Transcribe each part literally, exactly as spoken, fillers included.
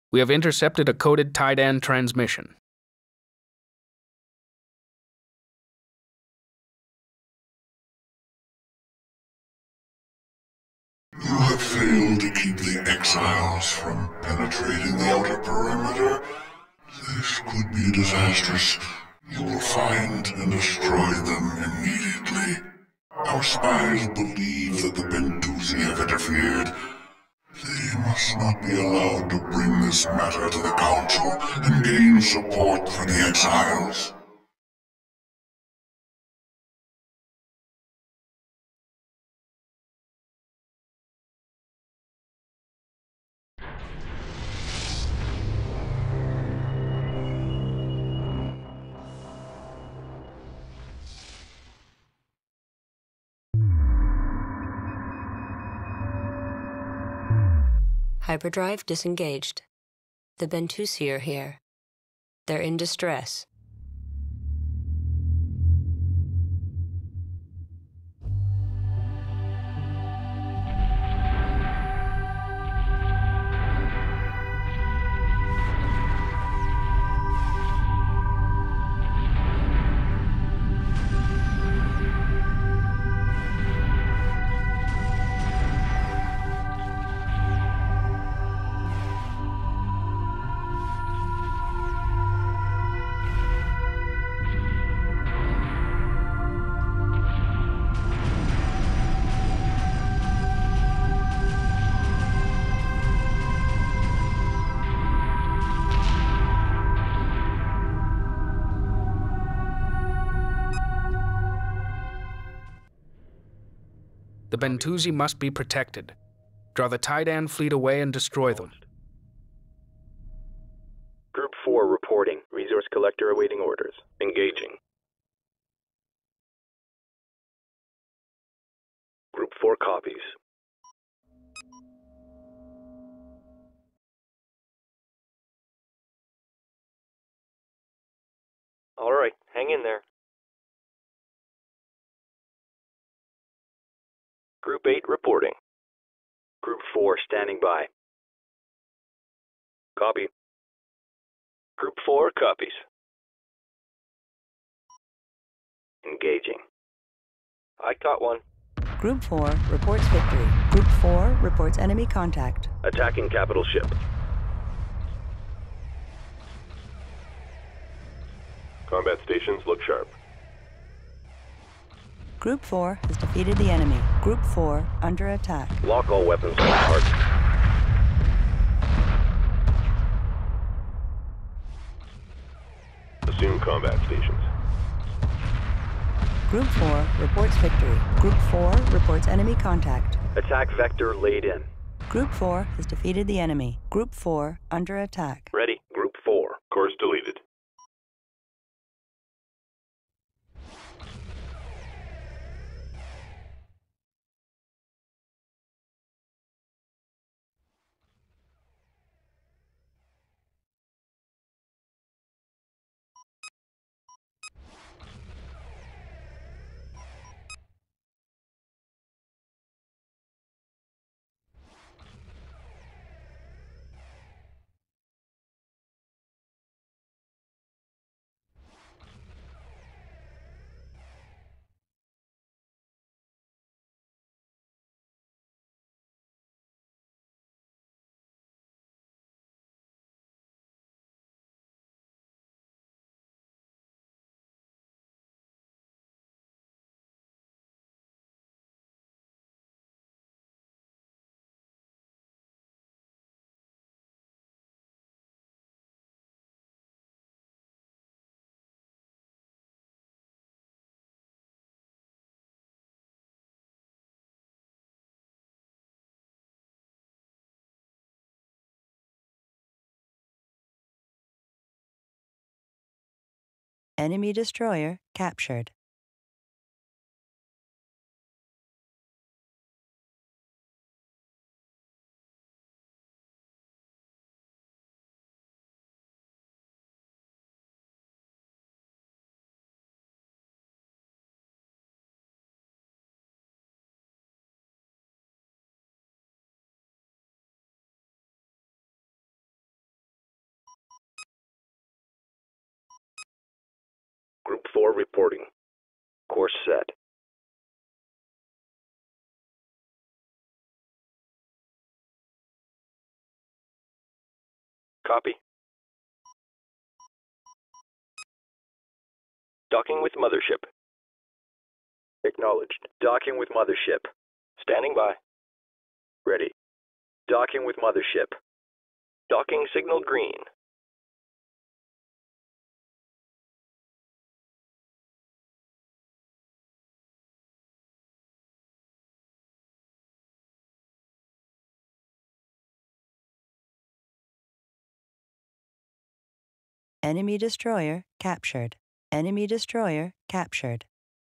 We have intercepted a coded Taiidan transmission. You have failed to keep the exiles from penetrating the outer perimeter. This could be disastrous. You will find and destroy them immediately. Our spies believe that the Bentusi have interfered. They must not be allowed to bring this matter to the Council and gain support for the exiles. Hyperdrive disengaged. The Bentusi are here. They're in distress. The Bentusi must be protected. Draw the Taiidan fleet away and destroy them. Group four reporting. Resource collector awaiting orders. Engaging. Group four copies. All right, hang in there. Group eight reporting. Group four standing by. Copy. Group four copies. Engaging. I caught one. Group four reports victory. Group four reports enemy contact. Attacking capital ship. Combat stations look sharp. Group four has defeated the enemy. Group four under attack. Lock all weapons on target. Assume combat stations. Group four reports victory. Group four reports enemy contact. Attack vector laid in. Group four has defeated the enemy. Group four under attack. Ready. Group four. Course deleted. Enemy destroyer captured. four reporting. Course set. Copy. Docking with mothership. Acknowledged. Docking with mothership. Standing by. Ready. Docking with mothership. Docking signal green. Enemy destroyer captured. Enemy destroyer captured.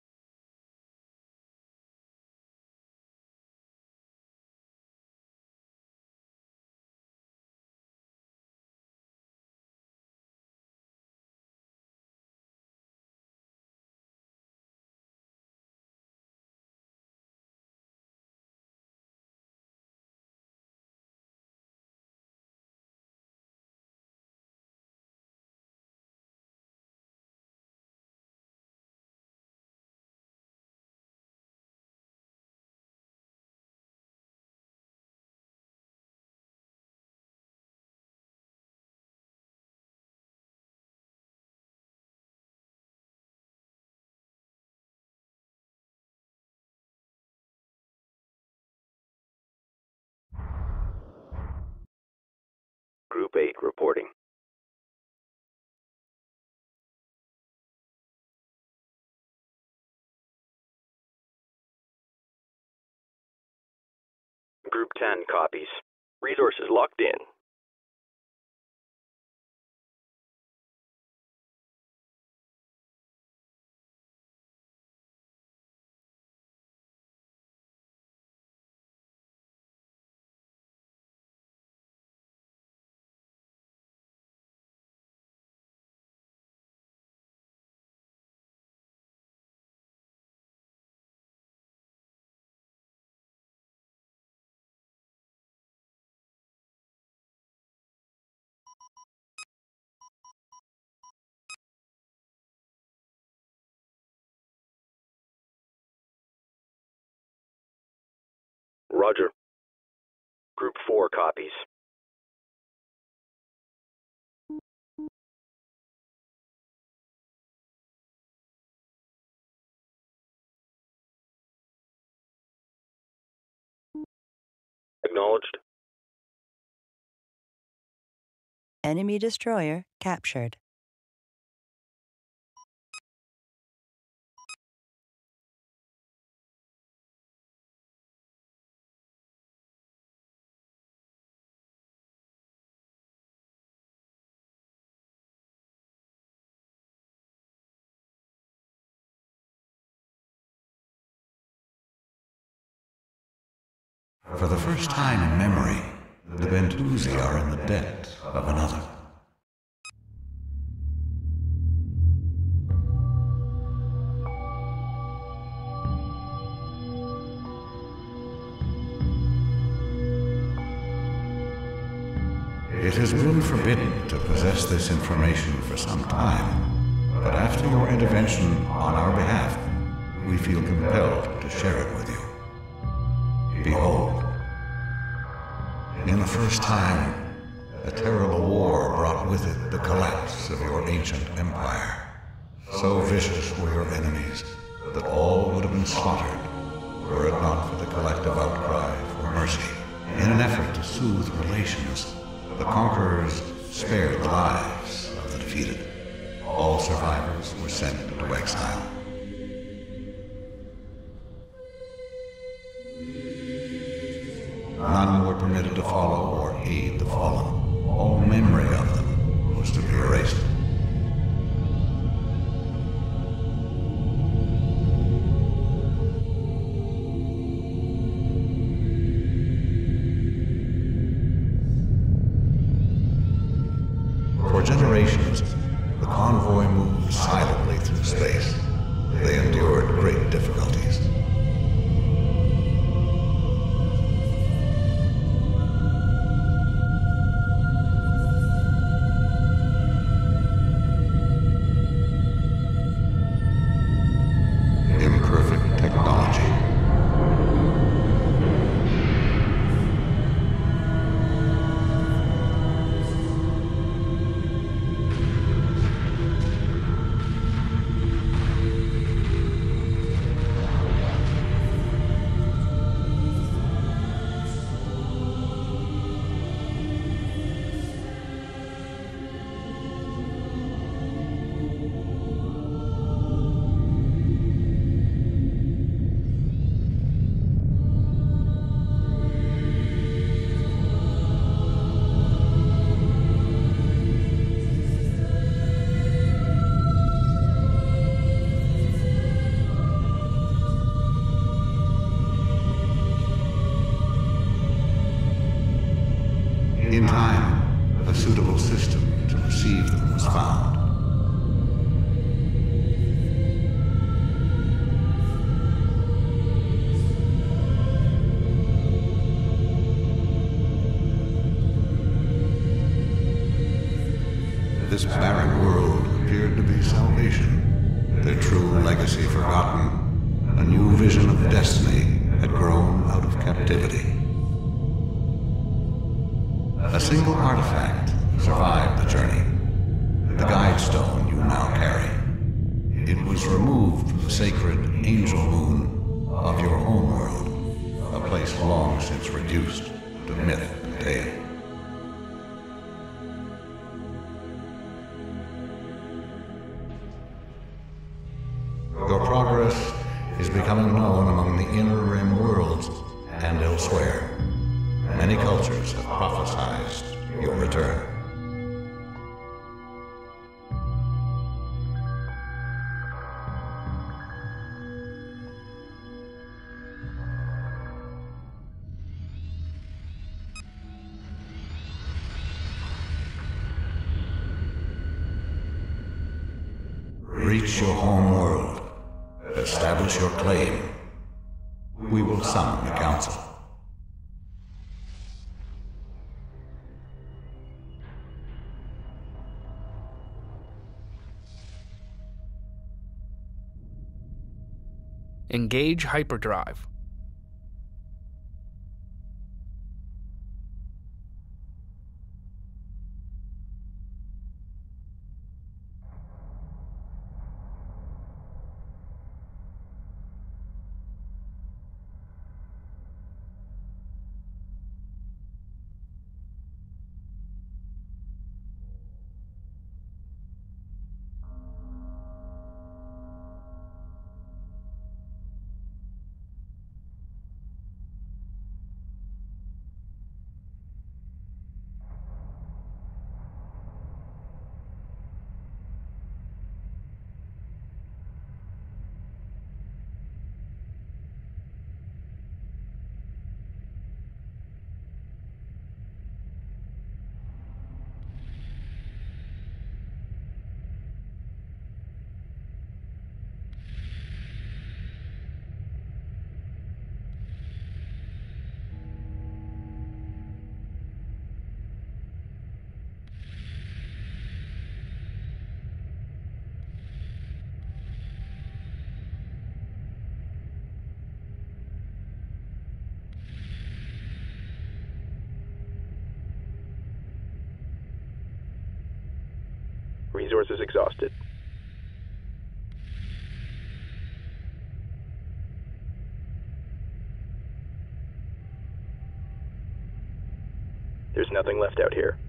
Group eight reporting. Group ten copies. Resources locked in. Roger. Group four copies. Acknowledged. Enemy destroyer captured. For the first time in memory, the Bentusi are in the debt of another. It has been forbidden to possess this information for some time, but after your intervention on our behalf, we feel compelled to share it with you. Behold, in the first time, a terrible war brought with it the collapse of your ancient empire. So vicious were your enemies that all would have been slaughtered were it not for the collective outcry for mercy. In an effort to soothe relations, the conquerors spared the lives of the defeated. All survivors were sent into exile. None were permitted to follow or aid the fallen. All memory of them was to be erased. For generations, the convoy moved silently through space. They endured great difficulties. true legacy forgotten, a new vision of destiny had grown out of captivity. A single artifact survived the journey, the guide stone you now carry. It was removed from the sacred angel moon of your homeworld, a place long since reduced to myth and tale. Your progress is becoming known among the inner rim worlds and elsewhere. Many cultures have prophesized your return. Reach your home world. Establish your claim. We will summon the council. Engage hyperdrive. Resources exhausted. There's nothing left out here.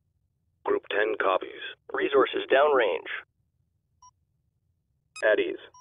Group ten copies. Resources downrange. At ease.